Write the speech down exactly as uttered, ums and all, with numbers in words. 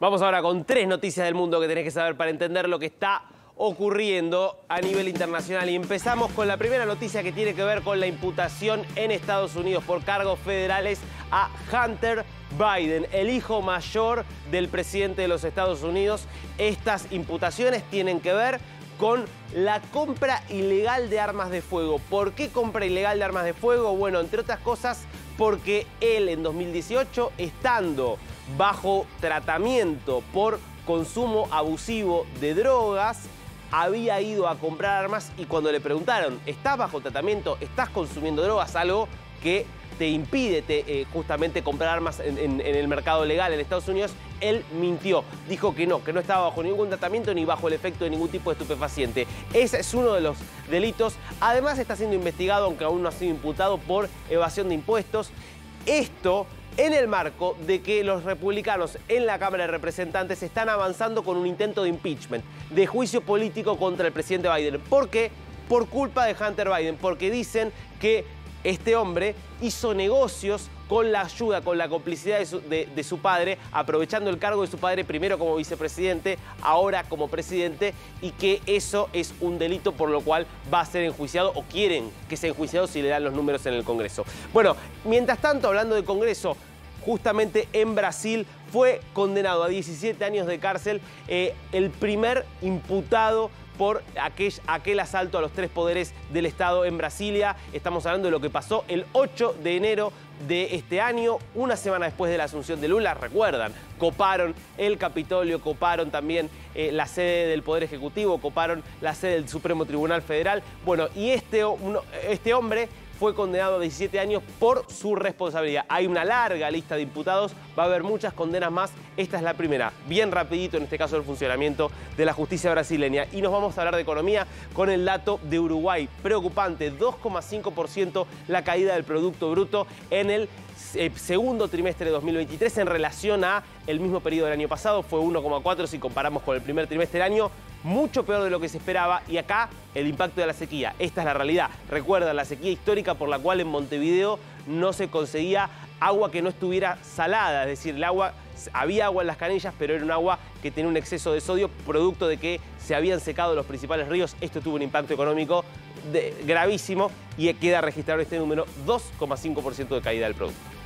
Vamos ahora con tres noticias del mundo que tenés que saber para entender lo que está ocurriendo a nivel internacional. Y empezamos con la primera noticia que tiene que ver con la imputación en Estados Unidos por cargos federales a Hunter Biden, el hijo mayor del presidente de los Estados Unidos. Estas imputaciones tienen que ver con la compra ilegal de armas de fuego. ¿Por qué compra ilegal de armas de fuego? Bueno, entre otras cosas, porque él en dos mil dieciocho, estando bajo tratamiento por consumo abusivo de drogas, había ido a comprar armas y cuando le preguntaron, ¿estás bajo tratamiento? ¿Estás consumiendo drogas? Algo que te impide te, eh, justamente comprar armas en, en, en el mercado legal en Estados Unidos, él mintió. Dijo que no, que no estaba bajo ningún tratamiento ni bajo el efecto de ningún tipo de estupefaciente. Ese es uno de los delitos. Además está siendo investigado, aunque aún no ha sido imputado, por evasión de impuestos. Esto en el marco de que los republicanos en la Cámara de Representantes están avanzando con un intento de impeachment, de juicio político contra el presidente Biden. ¿Por qué? Por culpa de Hunter Biden, porque dicen que este hombre hizo negocios con la ayuda, con la complicidad de su, de, de su padre, aprovechando el cargo de su padre primero como vicepresidente, ahora como presidente, y que eso es un delito por lo cual va a ser enjuiciado, o quieren que sea enjuiciado si le dan los números en el Congreso. Bueno, mientras tanto, hablando de Congreso, justamente en Brasil fue condenado a diecisiete años de cárcel eh, el primer imputado por aquel, aquel asalto a los tres poderes del Estado en Brasilia. Estamos hablando de lo que pasó el ocho de enero de este año, una semana después de la asunción de Lula. Recuerdan, coparon el Capitolio, coparon también eh, la sede del Poder Ejecutivo, coparon la sede del Supremo Tribunal Federal. Bueno, y este, uno, este hombre fue condenado a diecisiete años por su responsabilidad. Hay una larga lista de imputados, va a haber muchas condenas más. Esta es la primera, bien rapidito en este caso el funcionamiento de la justicia brasileña. Y nos vamos a hablar de economía con el dato de Uruguay. Preocupante, dos coma cinco por ciento la caída del Producto Bruto en el eh, segundo trimestre de dos mil veintitrés en relación a el mismo periodo del año pasado. Fue uno coma cuatro si comparamos con el primer trimestre del año. Mucho peor de lo que se esperaba, y acá el impacto de la sequía. Esta es la realidad. Recuerdan la sequía histórica por la cual en Montevideo no se conseguía agua que no estuviera salada, es decir, el agua, había agua en las canillas, pero era un agua que tenía un exceso de sodio, producto de que se habían secado los principales ríos. Esto tuvo un impacto económico de, gravísimo, y queda registrado este número, dos coma cinco por ciento de caída del producto.